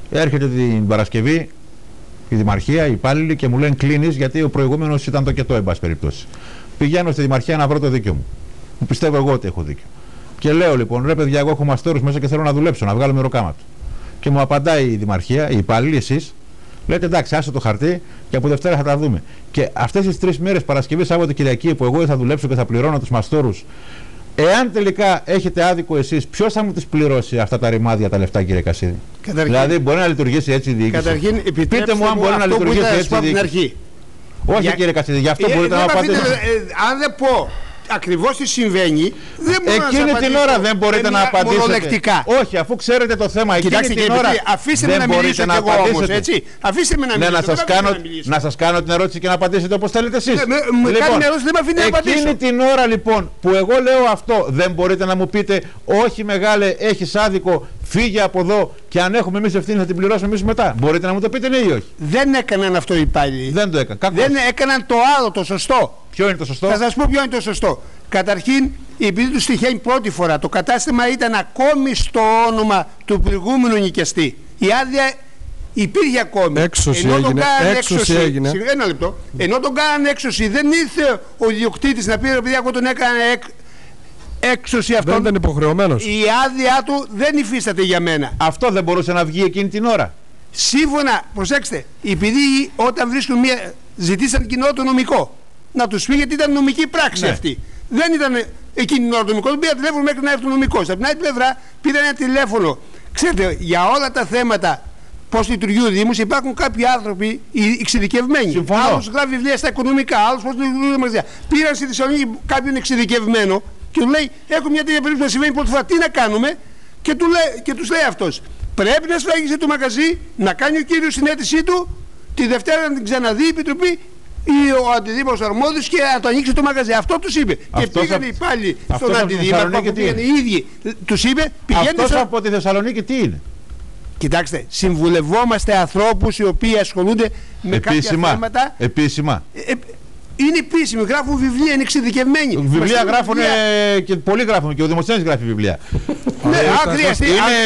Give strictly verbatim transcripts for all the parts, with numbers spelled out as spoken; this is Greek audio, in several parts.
Έρχεται την Παρασκευή η Δημαρχία, οι υπάλληλοι και μου λένε κλείνεις γιατί ο προηγούμενος ήταν το και το, εν πάση περιπτώσει. Πηγαίνω στη Δημαρχία να βρω το δίκιο μου. Μου πιστεύω εγώ ότι έχω δίκιο. Και λέω λοιπόν, ρε παιδιά, εγώ έχω μαστόρους μέσα και θέλω να δουλέψω, να βγάλω μεροκάματο. Και μου απαντάει η Δημαρχία, οι υπάλληλοι, εσείς, λέτε εντάξει, άσε το χαρτί και από Δευτέρα θα τα δούμε. Και αυτές τις τρεις μέρες, Παρασκευή, Σάββατο, Κυριακή, που εγώ θα δουλέψω και θα πληρώνω τους μαστόρους, εάν τελικά έχετε άδικο εσείς, ποιος θα μου τις πληρώσει αυτά τα ρημάδια, τα λεφτά, κύριε Κασίδη? Καταρχήν, δηλαδή, μπορεί να λειτουργήσει έτσι η διοίκηση? Καταρχήν, πείτε μου αν μπορεί να λειτουργήσει έτσι η διοίκηση. Όχι, για... κύριε Κασίδη, γι' αυτό ε, μπορείτε να απαντήσετε. Αν δεν πω ακριβώς τι συμβαίνει, δεν μπορώ εκείνη να την ώρα δεν μπορείτε να απαντήσετε. Όχι, αφού ξέρετε το θέμα, εκείνη κοιτάξτε, την ώρα αφήστε με να μιλήσω κι εγώ όμως, έτσι. Αφήστε με να μιλήσω. Ναι, να σας κάνω, να σας κάνω την ερώτηση και να απαντήσετε όπως θέλετε εσείς. Ναι, μου λοιπόν, κάνει ερώτηση, δεν με αφήνει να απαντήσω. Εκείνη την ώρα λοιπόν που εγώ λέω αυτό, δεν μπορείτε να μου πείτε όχι μεγάλε, έχεις άδικο, φύγε από εδώ και αν έχουμε εμείς ευθύνη θα την πληρώσουμε εμείς μετά? Μπορείτε να μου το πείτε ναι ή όχι? Δεν έκαναν αυτό οι υπάλληλοι. Δεν το έκαναν. Δεν έκαναν το άλλο το σωστό. Ποιο είναι το σωστό? Θα σας πω ποιο είναι το σωστό. Καταρχήν, επειδή του τυχαίνει πρώτη φορά, το κατάστημα ήταν ακόμη στο όνομα του προηγούμενου νοικιαστή. Η άδεια υπήρχε ακόμη. Έξωση ενώ έγινε. Τον Έξωση έγινε. Ένα λεπτό. Ενώ τον κάνανε έξωση, δεν ήρθε ο ιδιοκτήτης να πει ρε παιδιά, εγώ τον έκανα εκ, έξωση αυτόν. Δεν ήταν υποχρεωμένος. Η άδειά του δεν υφίσταται για μένα. Αυτό δεν μπορούσε να βγει εκείνη την ώρα? Σύμφωνα, προσέξτε, επειδή όταν βρίσκουν μια. Ζητήσαν κοινό το νομικό να του πει γιατί ήταν νομική πράξη ναι. αυτή. Δεν ήταν εκείνη την ώρα το νομικό, του πήρα τηλέφωνο μέχρι να έρθει ο νομικός. Από την άλλη πλευρά πήρα ένα τηλέφωνο. Ξέρετε, για όλα τα θέματα πώς λειτουργεί ο Δήμος υπάρχουν κάποιοι άνθρωποι εξειδικευμένοι. Άλλος γράφει βιβλία στα οικονομικά, άλλος πώς λειτουργεί το μαγαζιά. Πήραν στη Θεσσαλονίκη κάποιον εξειδικευμένο και του λέει: έχω μια τέτοια περίπτωση να συμβαίνει πρώτη φορά, τι να κάνουμε? Και, του λέει, και τους λέει αυτός: πρέπει να σφράγγισε το μαγαζί, να κάνει ο κύριος την αίτησή του, τη Δευτέρα να την ξαναδεί η Επιτροπή ή ο αντιδήμαρχος αρμόδιος και να το ανοίξει το μαγαζί. Αυτό τους είπε. Αυτός και πήγανε οι υπάλληλοι στον αντιδήμαρχο που πήγανε οι ίδιοι. Τους είπε: πηγαίνετε. Αυτός στο... από τη Θεσσαλονίκη τι είναι? Κοιτάξτε, συμβουλευόμαστε ανθρώπους οι οποίοι ασχολούνται με επίσημα, κάποια θέματα. Επίσημα. Ε, είναι επίσημοι, γράφουν βιβλία, είναι εξειδικευμένοι. Βιβλία γράφουν βιβλία. Και πολλοί γράφουν και ο δημοσιογράφος γράφει βιβλία. Ναι, αν χρειαστεί. Είναι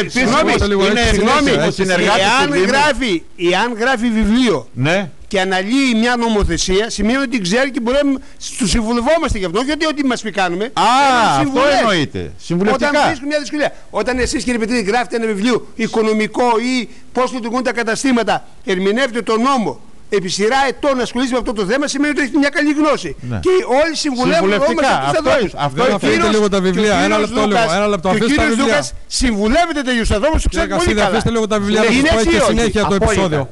επίσημο. Συγγνώμη, εάν γράφει βιβλίο και αναλύει μια νομοθεσία, σημαίνει ότι ξέρει και μπορούμε να του συμβουλευόμαστε γι' αυτό. Όχι ότι ό,τι μας πει κάνουμε. Α, αυτό εννοείται. Συμβουλευτικά. Όταν βρίσκουν μια δυσκολία. Όταν εσείς, κύριε Πετρίδη, γράφετε ένα βιβλίο οικονομικό ή πώς λειτουργούν τα καταστήματα, ερμηνεύετε τον νόμο επί σειρά ετών να ασχολείσαι με αυτό το θέμα, σημαίνει ότι έχει μια καλή γνώση. Ναι. Και όλοι συμβουλεύουν όμως αυτούς τους ανθρώπους. Αυτό αφήστε λίγο τα βιβλία. Ένα λεπτό λίγο. Ένα λεπτό. Και ο κύριος Λούκας συμβουλεύεται τέτοιους ανθρώπους που ξέρουν πολύ καλά. Αφήστε λίγο τα βιβλία να σας πω και συνέχεια το επεισόδιο.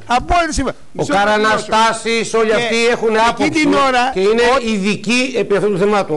Ο Καραναστάσης, όλοι αυτοί έχουν άποψη και είναι ειδικοί επί αυτού του θεμάτου.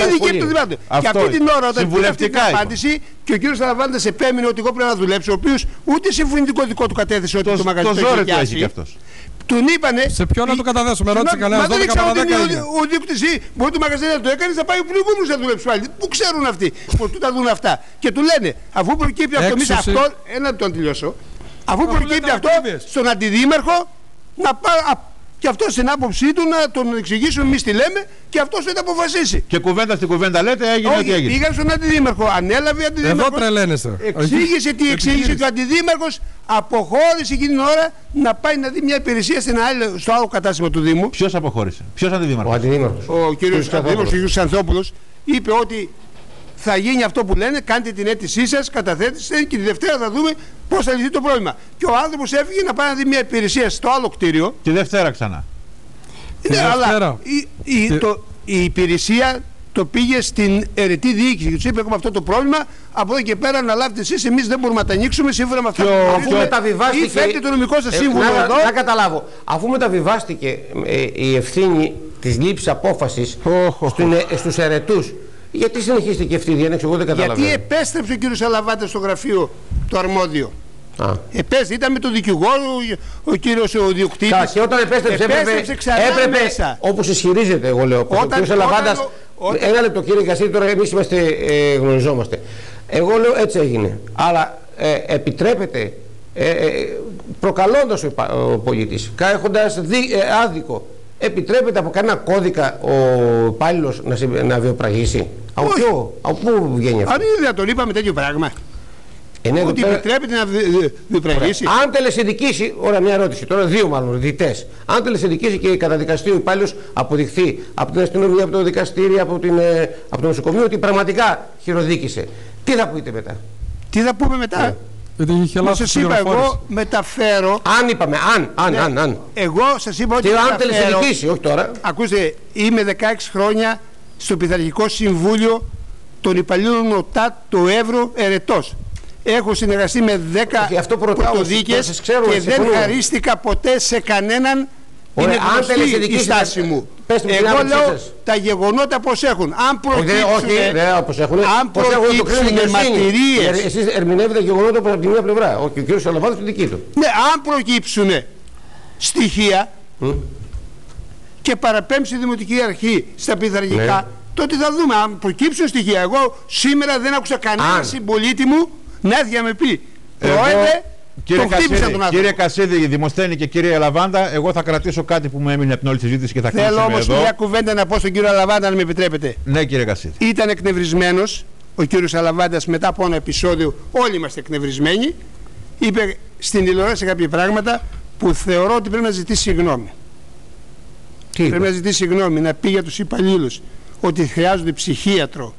Και αυτή την ώρα όταν πήρε αυτή την απάντηση και ο κύριος Σαραβάντας επέμεινε ότι εγώ πρέπει να δουλέψω, ο οποίος ούτε συμφωνητικό δικό του κατέθεσε ότι το μαγαζί του έχει πιάσει. Τον είπανε. Σε ποιον να το καταθέσω, με ρώτησε κανένα. Μα δεν ήξερα ότι ο διοκτησί μπορεί το μαγαζί να το έκανε, θα πάει ο προηγούμενος να δουλέψει πάλι. Πού ξέρουν αυτοί, που τα δουν αυτά. Και του λένε, αφού προκύπτει αυτό, εμείς αυτό, ένα το τελειώσω. Αφού προκύπτει αυτό στον αντιδήμαρχο, να πάει. Και αυτό στην άποψή του να τον εξηγήσουμε εμείς τι λέμε και αυτό θα το αποφασίσει. Και κουβέντα στην κουβέντα λέτε, έγινε ό,τι έγινε. Πήγαν στον αντιδήμαρχο, ανέλαβε ο αντιδήμαρχος. Εδώ τρελαίνεστε. Εξήγησε τι εξήγησε και ο αντιδήμαρχος αποχώρησε εκείνη την ώρα να πάει να δει μια υπηρεσία στην άλλη, στο άλλο κατάστημα του Δήμου. Ποιος αποχώρησε? Ποιος αντιδήμαρχος? Ο αντιδήμαρχος. Ο κύριος αντιδήμαρχος Ανθόπουλος είπε ότι θα γίνει αυτό που λένε, κάντε την αίτησή σας, καταθέτησε και τη Δευτέρα θα δούμε πώς θα λυθεί το πρόβλημα. Και ο άνθρωπος έφυγε να πάει να δει μια υπηρεσία στο άλλο κτίριο. Τη Δευτέρα ξανά. Ναι, αλλά η, η, Τη... το, η υπηρεσία το πήγε στην αιρετή διοίκηση και τους είπε: έχουμε αυτό το πρόβλημα. Από εδώ και πέρα να λάβετε εσείς, εμείς δεν μπορούμε να τα ανοίξουμε σύμφωνα με αυτά που μεταβιβάστηκε. Ή φέρτε το νομικό σας σύμβουλο ε, εδώ. Να, να καταλάβω. Αφού μεταβιβάστηκε ε, η ευθύνη της λήψης απόφασης oh, oh, oh. στους αιρετούς, γιατί συνεχίστηκε αυτή η διένεξη? Εγώ δεν καταλαβαίνω. Γιατί επέστρεψε ο κύριος Σαλαβάτας στο γραφείο το αρμόδιο. Επέστρεψε, ήταν με τον δικηγόρο, ο κύριος ο διοκτήτης. Και όταν επέστρεψε, έπρεπε, έπρεπε μέσα. Όπως ισχυρίζεται, εγώ λέω. Όταν, ο κύριος Σαλαβάτας. Ένα λεπτό, κύριε Κασίδη, τώρα εμείς είμαστε, ε, γνωριζόμαστε. Εγώ λέω έτσι έγινε. Αλλά ε, επιτρέπεται, ε, ε, προκαλώντας ο, ο πολίτης, έχοντας δι, ε, άδικο, επιτρέπεται από κανένα κώδικα ο υπάλληλος να, να βιοπραγήσει? Από ποιο, από πού βγαίνει αυτό? Αν είναι δυνατόν, είπαμε τέτοιο πράγμα. Είναι ότι πέρα... επιτρέπεται να διπραγήσει. Αν τελεσυνδικήσει, ωραία, μια ερώτηση, τώρα δύο μάλλον διτές. Αν τελεσυνδικήσει και καταδικαστεί ο υπάλληλος, αποδειχθεί από την αστυνομία, από το δικαστήριο, από, την, από το νοσοκομείο ότι πραγματικά χειροδίκησε, τι θα πείτε μετά? Τι θα πούμε μετά? Γιατί Μα σας είπα, εγώ μεταφέρω. Αν είπαμε, αν, αν, ναι, αν, αν. Εγώ σας είπα ότι. Και αν τελεσυνδικήσει, όχι τώρα. Ακούστε, είμαι δεκαέξι χρόνια στο Πειθαρχικό Συμβούλιο των Υπαλλήλων ΟΤΑΤ του Εύρου ερετός. Έχω συνεργαστεί με δέκα πρωτοδίκες και δεν χαρίστηκα ποτέ σε κανέναν. Ωραία, είναι γνωστή η στάση μου. Εγώ λέω τα γεγονότα πως έχουν. Αν προκύψουν μαρτυρίες. Εσείς ερμηνεύετε γεγονότα από την μία πλευρά. Ο κ. Σαλαβάδος την δική του. Ναι, αν προκύψουν στοιχεία mm. και παραπέμψει η Δημοτική Αρχή στα πειθαρχικά, ναι, τότε θα δούμε. Αν προκύψουν στοιχεία. Εγώ σήμερα δεν άκουσα κανένα συμπολίτη μου να έρθει να με πει Πρόεδρε, Κύριε Κασίδη, κύριε Κασίδη, Δημοσθένη και κύριε Λαβάντα, εγώ θα κρατήσω κάτι που μου έμεινε από την όλη συζήτηση και θα κλείσουμε εδώ. Θέλω όμως μια κουβέντα να πω στον κύριο Λαβάντα, αν με επιτρέπετε. Ναι, κύριε Κασίδη. Ήταν εκνευρισμένος ο κύριος Λαβάντας μετά από ένα επεισόδιο, όλοι είμαστε εκνευρισμένοι. Είπε στην τηλεόραση κάποια πράγματα που θεωρώ ότι πρέπει να ζητήσει συγγνώμη. Τι πρέπει είπα? να ζητήσει συγγνώμη, να πει για τους υπαλλήλους ότι χρειάζονται ψυχίατρο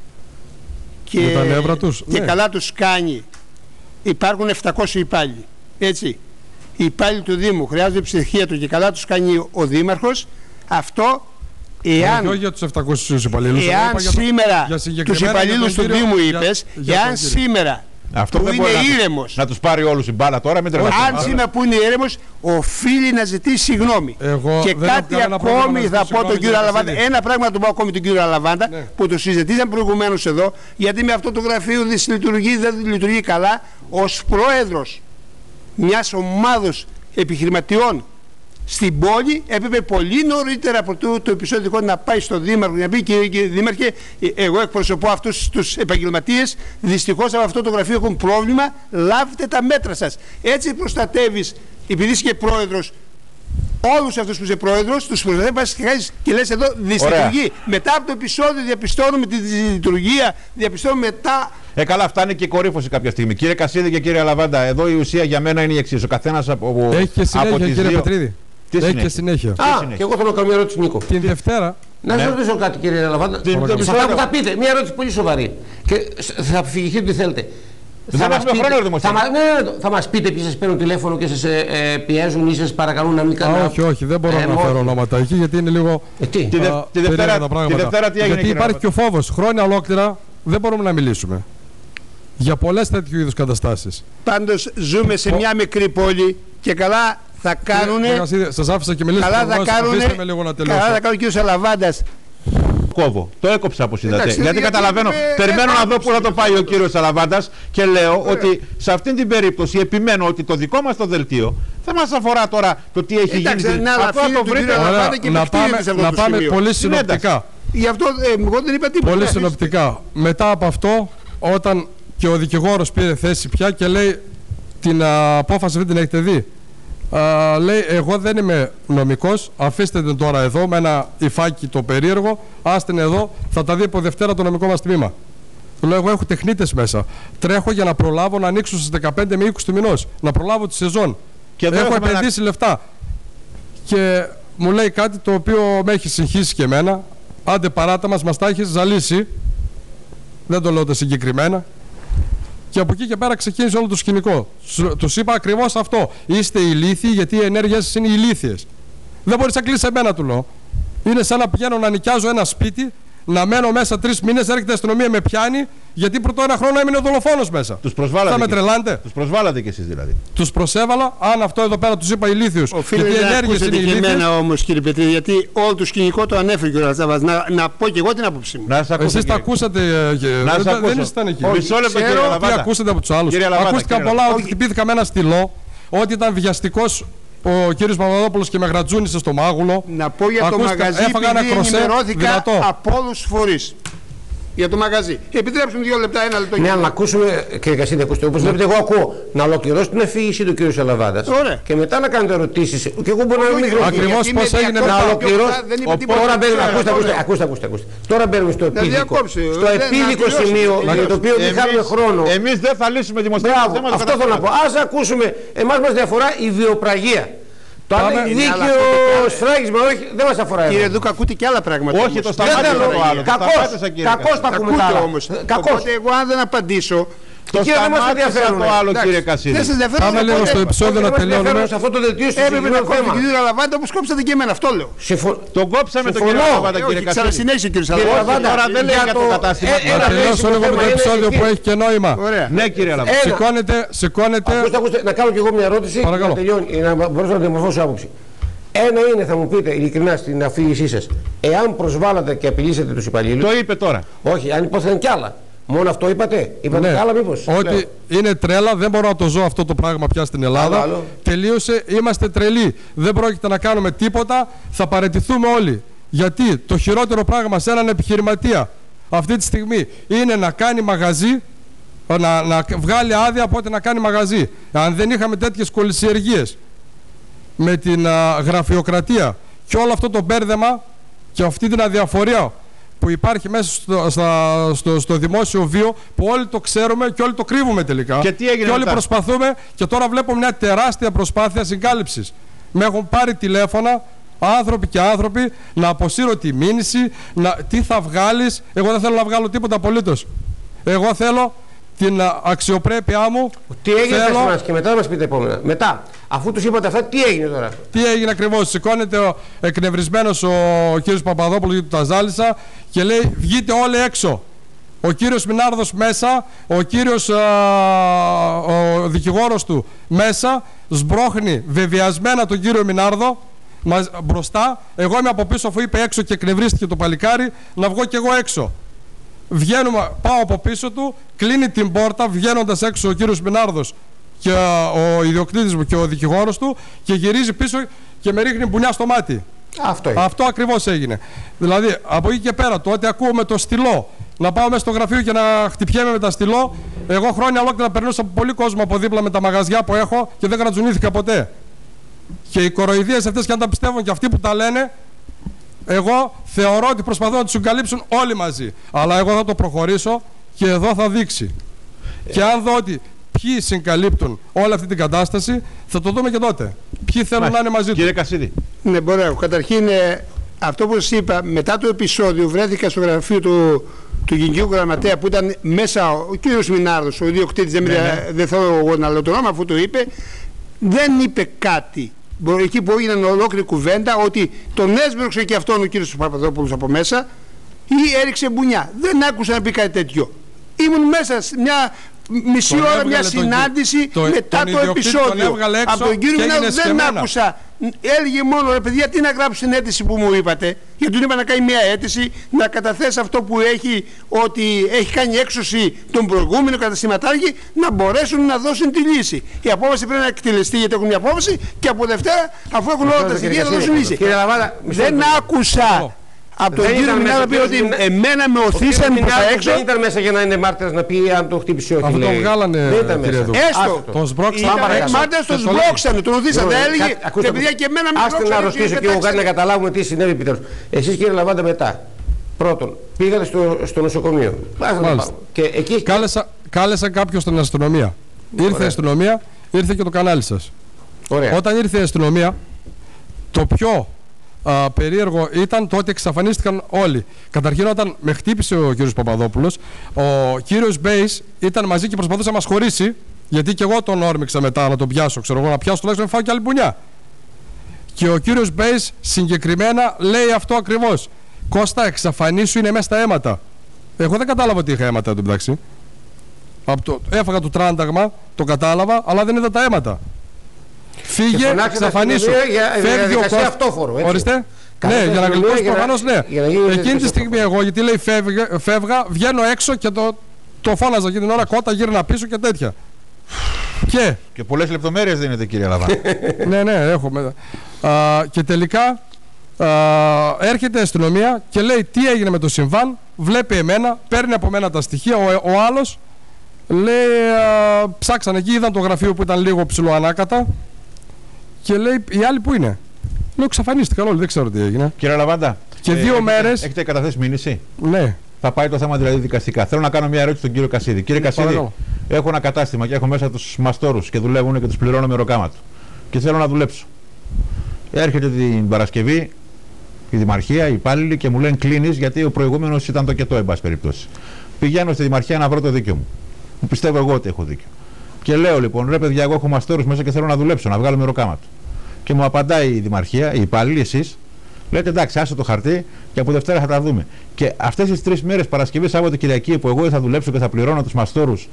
και, με τα νεύρα τους, και ναι. καλά τους κάνει. Υπάρχουν επτακόσιοι υπάλληλοι. Έτσι. Οι υπάλληλοι του Δήμου χρειάζονται ψυχίατρο και καλά τους κάνει ο Δήμαρχος. Αυτό, εάν, όχι για τους επτακόσιους υπαλλήλους, εάν σήμερα για, για τους υπαλλήλους του Δήμου είπες, εάν σήμερα αυτό που είναι ήρεμος, να τους πάρει όλους η μπάλα τώρα, μην τρελαθείτε. Αν σήμερα που είναι ήρεμος, οφείλει να ζητήσει συγγνώμη. Εγώ και κάτι ακόμη θα πω τον κύριο Αλαβάντα. Ένα πράγμα να το πω ακόμη τον κύριο Αλαβάντα, ναι, που το συζητήσαμε προηγουμένως εδώ, γιατί με αυτό το γραφείο δυσλειτουργεί, δεν λειτουργεί καλά. Ως πρόεδρος μιας ομάδος επιχειρηματιών στην πόλη έπρεπε πολύ νωρίτερα από το, το επεισόδιο να πάει στο Δήμαρχο να πει κύριε, κύριε Δήμαρχε, εγώ εκπροσωπώ αυτούς τους επαγγελματίες, δυστυχώς από αυτό το γραφείο έχουν πρόβλημα, λάβετε τα μέτρα σας. Έτσι προστατεύεις, επειδή είσαι και πρόεδρος, όλους αυτούς που είσαι πρόεδρος, τους προστατεύεις και λες εδώ δυσλειτουργεί. Μετά από το επεισόδιο διαπιστώνουμε τη δυσλειτουργία, διαπιστώνουμε μετά. Ε, καλά, φτάνει και η κορύφωση κάποια στιγμή. Κύριε Κασίδη και κύριε Λαβάντα, εδώ η ουσία για μένα είναι η εξής. Ο καθένας από, έχει και συνέχεια, από τις κύριε δύο... Πετρίδη. Τι έχει συνέχεια. και συνέχεια. Α, συνέχεια. Και εγώ θέλω να κάνω μια ερώτηση, Νίκο. Την Δευτέρα. Να σας ρωτήσω κάτι, κύριε Λαβάντα. Σε αυτά που θα πείτε, μια ερώτηση πολύ σοβαρή. Και θα αφηγηθείτε ό,τι θέλετε. Θα μας, πείτε, χρόνο, θα, μα, ναι, ναι, θα μας πείτε ποιοι σας παίρνουν τηλέφωνο και σας ε, ε, πιέζουν ή σας παρακαλούν να μην κάνετε. Όχι, όχι, δεν μπορώ ε, να φέρω ονόματα εκεί γιατί είναι λίγο ε, τι? Τη, δε, α, τη, Δευτέρα, τα πράγματα. Τη Δευτέρα τι έγινε? Γιατί υπάρχει και ο φόβος. Χρόνια ολόκληρα δεν μπορούμε να μιλήσουμε για πολλές τέτοιου είδους καταστάσεις. Πάντως ζούμε σε μια μικρή πόλη και καλά θα κάνουνε. Σας άφησα και μιλήσατε. Καλά θα κάνουνε. Καλά θα κάνει ο κύριος Αλαβάντας. Κόβω. Το έκοψα όπως είδατε. Γιατί, γιατί καταλαβαίνω, περιμένω να δω πού θα το πάει ο κύριος Σαλαβάντας και λέω Ωραία. ότι σε αυτήν την περίπτωση επιμένω ότι το δικό μας το δελτίο δεν μας αφορά τώρα το τι έχει Εντάξει, γίνει. Να, αυτό το βρείτε. Να πάμε, να πάμε πολύ συνοπτικά. Γι' αυτό ε, εγώ δεν είπα τίποτα. Πολύ συνοπτικά. Μετά από αυτό, όταν και ο δικηγόρος πήρε θέση πια και λέει την α, απόφαση δεν την έχετε δει. Uh, λέει εγώ δεν είμαι νομικός, αφήστε την τώρα εδώ με ένα υφάκι το περίεργο, άστε εδώ, θα τα δει από Δευτέρα το νομικό μας τμήμα. Του λέω εγώ έχω τεχνίτες μέσα, τρέχω για να προλάβω να ανοίξω στις δεκαπέντε με είκοσι του μηνός, να προλάβω τη σεζόν, και έχω επενδύσει να... λεφτά και μου λέει κάτι το οποίο με έχει συγχύσει και εμένα, άντε παράτα μας, μας τα έχεις ζαλίσει, δεν το λέω τα συγκεκριμένα. Και από εκεί και πέρα ξεκίνησε όλο το σκηνικό. Τους είπα ακριβώς αυτό. Είστε ηλίθιοι γιατί οι ενέργειες σας είναι ηλίθιες. Δεν μπορείς να κλείσεις εμένα, του λέω. Είναι σαν να πηγαίνω να νοικιάζω ένα σπίτι, να μένω μέσα τρεις μήνες, έρχεται η αστυνομία με πιάνει, γιατί πρώτο ένα χρόνο έμεινε ο δολοφόνος μέσα. Τους προσβάλατε. Θα με τρελάνετε. Τους προσβάλατε κι εσείς δηλαδή. Τους προσέβαλα, αν αυτό εδώ πέρα τους είπα ηλίθιους. Οφείλετε γιατί οι ενέργειες είναι ηλίθιες. Εμένα όμως, κύριε Πετρίδη, γιατί όλο το σκηνικό το ανέφερε και ο Ρατσάβας. Να, να πω και εγώ την άποψή μου. Εσείς τα ακούσατε. Δεν ήσασταν εκεί. Μισό λεπτό, κύριε Λαβάντα. Τι ακούσατε από τους άλλους. Ακούστηκαν πολλά ότι χτυπήθηκα με ένα στυλό, ότι ήταν βιαστικός ο κύριος Παπαδόπουλος και με γρατζούνισε στο μάγουλο. Να πω για το μαγαζί, επειδή ενημερώθηκα από όλους τους φορείς. για το μαγαζί. Επιτρέψτε μου δύο λεπτά, ένα λεπτό. Ναι, να ακούσουμε, κύριε Κασίδη, ακούστε. Όπως βλέπετε, εγώ ακούω να ολοκληρώσει την αφήγηση του κύριου Σαλαβάντας. Και μετά να κάνετε ερωτήσεις. Και εγώ μπορώ να μην γνωρίζω. Ακριβώς πώς έγινε να ολοκληρώσει. Τώρα μπαίνουμε. Ακούστε, ακούστε. Τώρα μπαίνουμε στο επίδικο. Στο επίδικο σημείο για το οποίο δεν χάνουμε χρόνο. Εμείς δεν θα λύσουμε δημοσιογραφία. Αυτό θέλω να πω. Ας ακούσουμε. Εμάς μας διαφορά η βιοπραγία. Το αν είναι δίκαιο σφράγισμα, όχι, δεν μας αφορά. Κύριε Δούκα, ακούτε και άλλα πράγματα. Όχι, το σταμάτησα το άλλο. Κακώς τα ακούμε τα άλλα. Οπότε εγώ αν δεν απαντήσω. Το σταμάτησα το άλλο, κύριε Κασίδη. Πάμε λίγο στο επεισόδιο να τελειώνουμε. Σε αυτό το δελτίο στο έπρεπε να κόψετε τον κύριο Λαβάντα όπως κόψατε και εμένα. Αυτό λέω. Τον κόψαμε τον κύριο Λαβάντα, κύριε Κασίδη. Ξανασυνέχισε κύριο Λαβάντα. Τώρα δεν λέει για το κατάστημα. Να τελειώσω λίγο με το επεισόδιο που έχει και νόημα. Ναι, κύριε Λαβάντα. Σηκώνετε, σηκώνετε. Να κάνω κι εγώ μια ερώτηση να μπορέσω να διαμορφώσω άποψη. Ένα είναι, θα μου πείτε ειλικρινά στην αφήγησή σας, εάν προσβάλλατε και απειλήσετε τους υπαλλήλους. Το είπε τώρα. Όχι, αν υπόθηκαν κι άλλα. Μόνο αυτό είπατε. Είπατε ναι. κι άλλα, μήπως. Ότι λέω. Είναι τρέλα, δεν μπορώ να το ζω αυτό το πράγμα πια στην Ελλάδα. Άλλο, άλλο. Τελείωσε, είμαστε τρελοί. Δεν πρόκειται να κάνουμε τίποτα, θα παραιτηθούμε όλοι. Γιατί το χειρότερο πράγμα σε έναν επιχειρηματία αυτή τη στιγμή είναι να κάνει μαγαζί, να, να βγάλει άδεια από ότι να κάνει μαγαζί. Αν δεν είχαμε τέτοιες κολυσιεργίες με την α, γραφειοκρατία και όλο αυτό το μπέρδεμα και αυτή την αδιαφορία που υπάρχει μέσα στο, στα, στο, στο δημόσιο βίο, που όλοι το ξέρουμε και όλοι το κρύβουμε τελικά. Και, τι έγινε και όλοι μετά? προσπαθούμε, και τώρα βλέπω μια τεράστια προσπάθεια συγκάλυψης. Με έχουν πάρει τηλέφωνα άνθρωποι και άνθρωποι να αποσύρω τη μήνυση, να, τι θα βγάλεις. Εγώ δεν θέλω να βγάλω τίποτα απολύτως. Εγώ θέλω την αξιοπρέπειά μου. Τι έγινε θέλω... μας και μετά μας πείτε επόμενα. Μετά, αφού τους είπατε αυτά, τι έγινε τώρα? Τι έγινε ακριβώς? Σηκώνεται ο εκνευρισμένος ο κύριος Παπαδόπουλος, γιατί του τα ζάλισα, και λέει βγείτε όλοι έξω. Ο κύριος Μινάρδος μέσα, ο κύριος α, ο δικηγόρος του μέσα, σμπρώχνει βεβαιασμένα τον κύριο Μινάρδο μας, μπροστά. Εγώ είμαι από πίσω, αφού είπε έξω και εκνευρίστηκε το παλικάρι, να βγω κι εγώ έξω. Βγαίνουμε, πάω από πίσω του, κλείνει την πόρτα, βγαίνοντας έξω ο κύριος Μινάρδος και ο ιδιοκτήτης μου και ο δικηγόρος του, και γυρίζει πίσω και με ρίχνει μπουνιά στο μάτι. Αυτό, Αυτό ακριβώς έγινε. Δηλαδή, από εκεί και πέρα, το ότι ακούω με το στυλό να πάω μέσα στο γραφείο και να χτυπιέμαι με τα στυλό, εγώ χρόνια ολόκληρα περνούσα από πολύ κόσμο από δίπλα με τα μαγαζιά που έχω και δεν γρατζουνήθηκα ποτέ. Και οι κοροϊδίες αυτές, και αν τα πιστεύουν και αυτοί που τα λένε, εγώ θεωρώ ότι προσπαθούν να τους συγκαλύψουν όλοι μαζί. Αλλά εγώ θα το προχωρήσω και εδώ θα δείξει. Ε. Και αν δω ότι ποιοι συγκαλύπτουν όλη αυτή την κατάσταση, θα το δούμε και τότε. Ποιοι θέλουν Μάλιστα. να είναι μαζί του. Κύριε Κασίδη. Ναι, μπορώ. Καταρχήν, ε, αυτό που σας είπα, μετά το επεισόδιο βρέθηκα στο γραφείο του, του Γενικού Γραμματέα που ήταν μέσα ο κύριος Μινάρδος, ο ιδιοκτήτης, δεν, ναι, ναι. δεν θέλω εγώ να λέω το όνομα, αφού το είπε, δεν είπε κάτι. Εκεί που έγινε ολόκληρη κουβέντα ότι τον έσπρωξε και αυτόν ο κύριος Παπαδόπουλος από μέσα ή έριξε μπουνιά. Δεν άκουσα να πει κάτι τέτοιο. Ήμουν μέσα σε μια μισή τον ώρα μια συνάντηση το, μετά το επεισόδιο. Τον από τον κύριο Μινάρδο δεν άκουσα. Έλεγε μόνο ρε παιδιά, τι να γράψω στην αίτηση που μου είπατε. Γιατί του είπα να κάνει μια αίτηση, να καταθέσει αυτό που έχει, ότι έχει κάνει έξωση τον προηγούμενο καταστηματάρχη, να μπορέσουν να δώσουν τη λύση. Η απόφαση πρέπει να εκτελεστεί, γιατί έχουν μια απόφαση, και από Δευτέρα, αφού έχουν όλα τα στοιχεία, να δώσουν λύση. Δεν άκουσα από τον κύριο Μινάρδο πει ότι εμένα με οθήσαν προς τα έξω. Δεν ήταν μέσα για να είναι μάρτυρας να πει αν το χτύπησε όχι. Αυτό το βγάλανε. Δεν ήταν μέσα. Έστω. Τον σμπρώξανε. Μάρτυρας τον σμπρώξανε, τον οθήσαν. Δεν έλεγε. Και παιδιά και εμένα με σμπρώξανε. Άστε να ρωτήσω και εγώ κάτι να καταλάβουμε τι συνέβη επιτέλους. Εσείς κύριε Λαβάντα μετά. Πρώτον, πήγατε στο, στο νοσοκομείο. Και εκεί... Κάλεσα, κάλεσα κάποιον στην αστυνομία. Ήρθε Ωραία. η αστυνομία, ήρθε και το κανάλι σας. Ωραία. Όταν ήρθε η αστυνομία, το πιο α, περίεργο ήταν το ότι εξαφανίστηκαν όλοι. Καταρχήν, όταν με χτύπησε ο κύριος Παπαδόπουλος, ο κύριος Μπέης ήταν μαζί και προσπαθούσε να μας χωρίσει, γιατί και εγώ τον όρμηξα μετά να τον πιάσω. Ξέρω εγώ να πιάσω τουλάχιστον να φάω και άλλη μπουνιά. Και ο κύριος Μπέης συγκεκριμένα λέει αυτό ακριβώς. Κώστα, εξαφανίσου, είναι μέσα στα αίματα. Εγώ δεν κατάλαβα ότι είχα αίματα εντωμεταξύ. Το, έφαγα το τράνταγμα, το κατάλαβα, αλλά δεν είδα τα αίματα. Φύγε, εξαφανίσου. Φεύγει ο Κώστας. Ορίστε. Ναι, για να γλιτώσει προφανώς, ναι. Εκείνη τη στιγμή εγώ, γιατί λέει φεύγα, φεύγα βγαίνω έξω και το, το φώναζα εκείνη την ώρα, κότα, γύρνα πίσω και τέτοια. Και, και πολλές λεπτομέρειες δίνετε, κύριε Λαβάντα. Ναι, ναι, έχουμε. Α, και τελικά Α, έρχεται η αστυνομία και λέει τι έγινε με το συμβάν, βλέπει εμένα, παίρνει από μένα τα στοιχεία, ο, ο άλλος λέει α, ψάξαν εκεί, είδαν το γραφείο που ήταν λίγο ψηλοανάκατα και λέει οι άλλοι που είναι. Λέω εξαφανίστηκαν όλοι, δεν ξέρω τι έγινε. Κύριε Λαβάντα, και δύο έχετε, μέρες... έχετε καταθέσει μήνυση? Ναι. Θα πάει το θέμα δηλαδή δικαστικά. Θέλω να κάνω μια ερώτηση στον κύριο Κασίδη. Κύριε ναι, Κασίδη, παρακαλώ. έχω ένα κατάστημα και έχω μέσα τους μαστόρους και δουλεύουν και τους πληρώνω με ροκάμα του. Και θέλω να δουλέψω. Έρχεται την Παρασκευή η Δημαρχία, οι υπάλληλοι και μου λένε κλείνεις γιατί ο προηγούμενος ήταν το κετό, εν πάση περιπτώσει. Πηγαίνω στη Δημαρχία να βρω το δίκιο μου. Μου πιστεύω εγώ ότι έχω δίκιο. Και λέω λοιπόν, ρε παιδιά, εγώ έχω μαστόρους μέσα και θέλω να δουλέψω, να βγάλω με ροκάμα του. Και μου απαντάει η Δημαρχία, οι υπάλληλοι, εσείς, λέτε εντάξει, άσε το χαρτί και από Δευτέρα θα τα δούμε. Και αυτές τις τρεις μέρες, Παρασκευή, Σάββατο, Κυριακή, που εγώ θα δουλέψω και θα πληρώνω τους μαστόρους,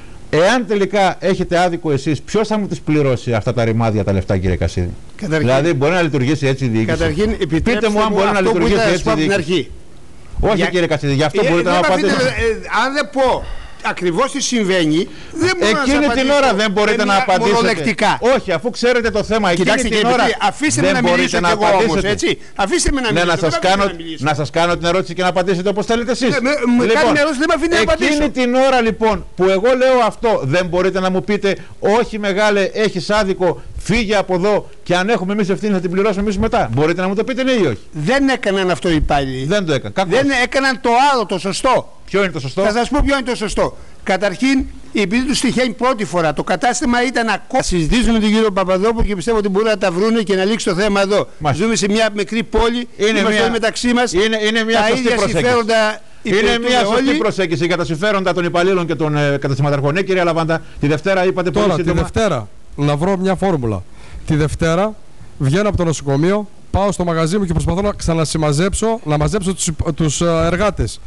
εάν τελικά έχετε άδικο εσείς, ποιος θα μου τις πληρώσει αυτά τα ρημάδια τα λεφτά, κύριε Κασίδη? Καταρχήν, δηλαδή, μπορεί να λειτουργήσει έτσι η διοίκηση? Καταρχήν, πείτε μου αν μπορεί να λειτουργήσει έτσι η διοίκηση. Όχι, για... κύριε Κασίδη, γι' αυτό ε, μπορείτε ε, να απαντήσετε. Ε, αν δεν πω ακριβώς τι συμβαίνει, δεν μπορώ εκείνη να την ώρα δεν μπορείτε να απαντήσετε. Όχι, αφού ξέρετε το θέμα, εκείνη κοιτάξτε, την ώρα αφήστε με να μιλήσω κι εγώ όμως, έτσι. Αφήστε με να μιλήσω. Ναι, να σας κάνω, να σας κάνω την ερώτηση και να απαντήσετε όπως θέλετε εσείς. Ναι, μου λοιπόν, κάνει ερώτηση, δεν με αφήνει να απαντήσω. Εκείνη την ώρα λοιπόν που εγώ λέω αυτό, δεν μπορείτε να μου πείτε όχι μεγάλε, έχεις άδικο, φύγε από εδώ και αν έχουμε εμείς ευθύνη θα την πληρώσουμε εμείς μετά? Μπορείτε να μου το πείτε ναι ή όχι? Δεν έκαναν αυτό οι υπάλληλοι. Δεν το έκαναν. Δεν έκαναν το άλλο, το σωστό. Ποιο είναι το σωστό? Θα σας πω ποιο είναι το σωστό. Καταρχήν, επειδή τους τυχαίνει πρώτη φορά, το κατάστημα ήταν ακόμα. Συζητήσουν με τον κύριο Παπαδόπουλο και πιστεύω ότι μπορούν να τα βρούνε και να λήξει το θέμα εδώ. Μάλιστα. Ζούμε σε μια μικρή πόλη, είναι είμαστε μια... μεταξύ μας. Είναι, είναι μια τα σωστή ίδια προσέγγιση. Συμφέροντα είναι μια σωστή όλοι. προσέγγιση για τα συμφέροντα των υπαλλήλων και των ε, καταστηματαρχών. Ναι, κυρία Λαβάντα, τη Δευτέρα είπατε τώρα, πολύ σύντομα. Τη Δευτέρα, να βρω μια φόρμουλα. Τη Δευτέρα βγαίνω από το νοσοκομείο, πάω στο μαγαζί μου και προσπαθώ να ξανασημαζέψω, να μαζέψω τους, τους εργάτες.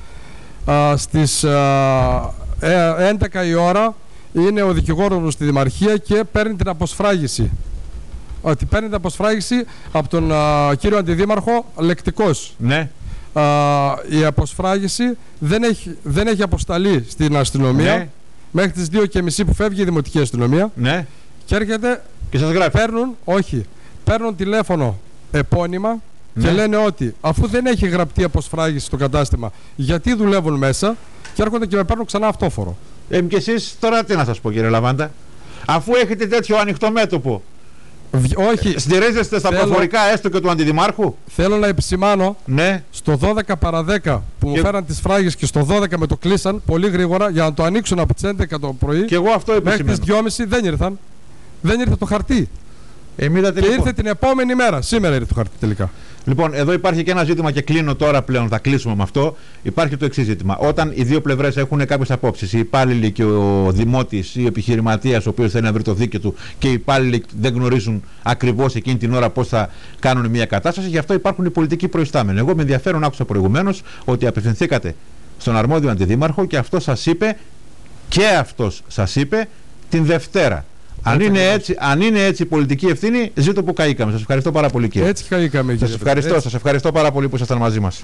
Α, στις α, έντεκα η ώρα είναι ο δικηγόρος μου στη Δημαρχία και παίρνει την αποσφράγιση. Ότι παίρνει την αποσφράγιση από τον α, κύριο Αντιδήμαρχο λεκτικός. Ναι. Α, η αποσφράγιση δεν έχει, δεν έχει αποσταλεί στην αστυνομία. Ναι. Μέχρι τις δύο και μισή που φεύγει η Δημοτική Αστυνομία. Ναι. Και έρχεται και σας γράφει. Παίρνουν, όχι, παίρνουν τηλέφωνο επώνυμα. Ναι. Και λένε ότι αφού δεν έχει γραπτή αποσφράγιση στο κατάστημα, γιατί δουλεύουν μέσα, και έρχονται και με παίρνουν ξανά αυτόφορο. Ε, και εσείς τώρα τι να σας πω, κύριε Λαβάντα, αφού έχετε τέτοιο ανοιχτό μέτωπο, Β, όχι, στηρίζεστε στα θέλω, προφορικά έστω και του Αντιδημάρχου. Θέλω να επισημάνω, ναι. στο δώδεκα παρά δέκα που και... μου φέραν τις φράγες και στο δώδεκα με το κλείσαν πολύ γρήγορα για να το ανοίξουν από τις έντεκα το πρωί. Και εγώ αυτό επισημαίνω. Μέχρι τις δυόμιση δεν ήρθαν. Δεν ήρθε το χαρτί. Ε, και λοιπόν. Ήρθε την επόμενη μέρα. Σήμερα ήρθε το χαρτί τελικά. Λοιπόν, εδώ υπάρχει και ένα ζήτημα και κλείνω τώρα πλέον, θα κλείσουμε με αυτό. Υπάρχει το εξής ζήτημα. Όταν οι δύο πλευρές έχουν κάποιες απόψεις, οι υπάλληλοι και ο δημότης ή ο επιχειρηματίας, ο οποίος θέλει να βρει το δίκαιο του, και οι υπάλληλοι δεν γνωρίζουν ακριβώς εκείνη την ώρα πώς θα κάνουν μια κατάσταση, γι' αυτό υπάρχουν οι πολιτικοί προϊστάμενοι. Εγώ με ενδιαφέρον άκουσα προηγουμένως ότι απευθυνθήκατε στον αρμόδιο αντιδήμαρχο και αυτό σας είπε, και αυτός σας είπε την Δευτέρα. Αν είναι, έτσι, αν είναι έτσι η πολιτική ευθύνη, ζήτω που καήκαμε. Σας ευχαριστώ πάρα πολύ, κύριε. Έτσι καήκαμε, κύριε. Σας ευχαριστώ, σας ευχαριστώ πάρα πολύ που ήσασταν μαζί μας.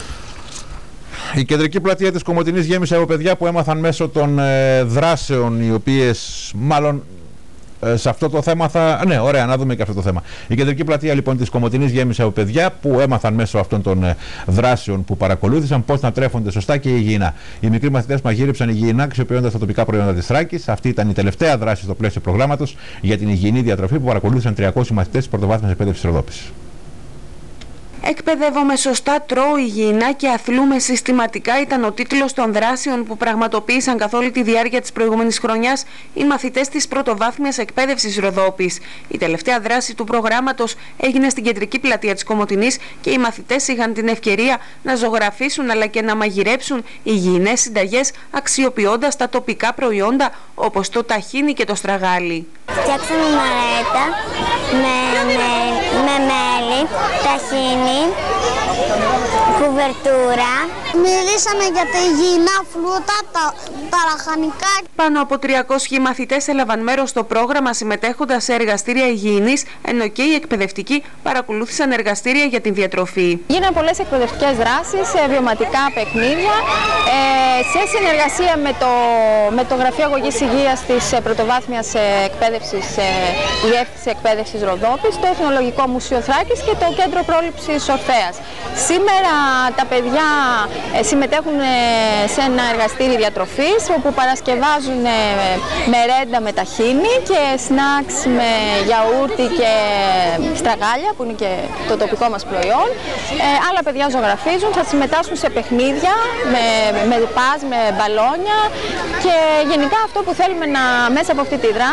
Η κεντρική πλατεία της Κομοτηνής γέμισε από παιδιά που έμαθαν μέσω των ε, δράσεων, οι οποίες μάλλον ε, σε αυτό το θέμα θα... Ναι, ωραία, να δούμε και αυτό το θέμα. Η κεντρική πλατεία λοιπόν της Κομοτηνής γέμισε από παιδιά που έμαθαν μέσω αυτών των ε, δράσεων που παρακολούθησαν πώς να τρέφονται σωστά και υγιεινά. Οι μικροί μαθητές μαγείρεψαν υγιεινά αξιοποιώντας τα τοπικά προϊόντα της Θράκης. Αυτή ήταν η τελευταία δράση στο πλαίσιο προγράμματος για την υγιεινή διατροφή που παρακολούθησαν τριακόσιοι μαθητές της πρωτοβάθμιας εκπαίδευσης Ροδόπης. Εκπαιδεύομαι σωστά, τρώω υγιεινά και αθλούμε συστηματικά ήταν ο τίτλος των δράσεων που πραγματοποίησαν καθ' όλη τη διάρκεια της προηγούμενης χρονιάς οι μαθητές της πρωτοβάθμιας εκπαίδευσης Ροδόπης. Η τελευταία δράση του προγράμματος έγινε στην κεντρική πλατεία της Κομοτηνής και οι μαθητές είχαν την ευκαιρία να ζωγραφίσουν αλλά και να μαγειρέψουν υγιεινές συνταγές αξιοποιώντας τα τοπικά προϊόντα όπως το ταχίνι και το στραγάλι. Φτιάξαμε μαρέτα με, με, με μέλι, ταχίνι, κουβερτούρα, Μιλήσαμε για τα υγιεινά φρούτα, τα, τα λαχανικά. Πάνω από τριακόσιοι μαθητές έλαβαν μέρος στο πρόγραμμα συμμετέχοντας σε εργαστήρια υγιεινής, ενώ και οι εκπαιδευτικοί παρακολούθησαν εργαστήρια για την διατροφή. Γίνανε πολλές εκπαιδευτικές δράσεις, βιωματικά παιχνίδια, ε, σε συνεργασία με το, με το Γραφείο Αγωγής Υγείας της Πρωτοβάθμιας Εκπαίδευσης, ε, Διεύθυνση Εκπαίδευσης Ροδόπης, το Εθνολογικό Μουσείο Θράκης και το Κέντρο Πρόληψης Ορφέας. Σήμερα τα παιδιά συμμετέχουν σε ένα εργαστήρι διατροφής όπου παρασκευάζουν μερέντα με ταχίνι και σνακς με γιαούρτι και στραγάλια που είναι και το τοπικό μας προϊόν. Ε, άλλα παιδιά ζωγραφίζουν, θα συμμετάσχουν σε παιχνίδια με, με πας, με μπαλόνια και γενικά αυτό που θέλουμε να, μέσα από αυτή τη δράση